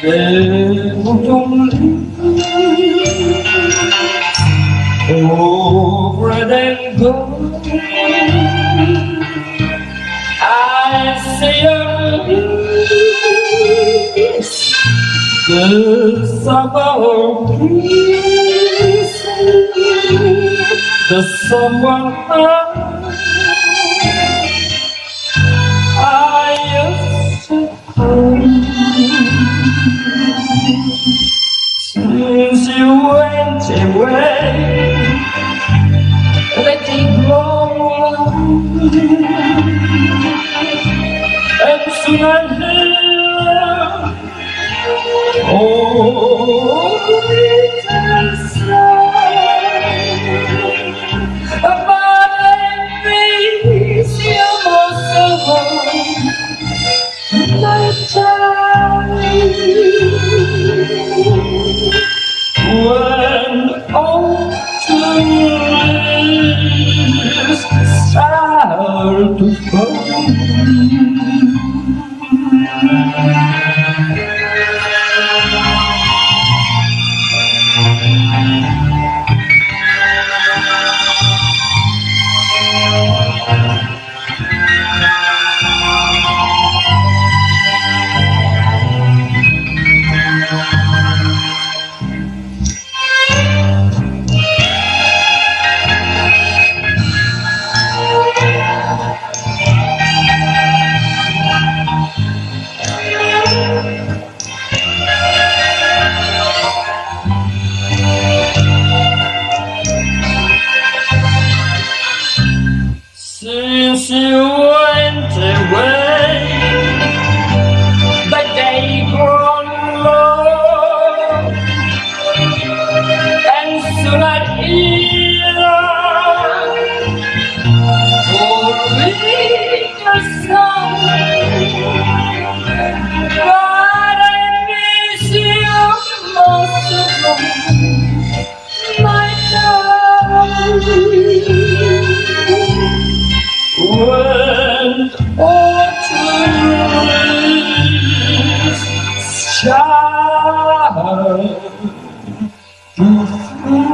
over and go. I say yes, the summer breeze, the summer I used to hold. Since you went away, let it go, and soon I hear, oh, little sigh, but I miss you most of all, my child. When autumn leaves start to fall, since you went away, the day grown low, and soon I'd hear for winter song, but I miss you most of all, my darling. When autumn leaves start to fall.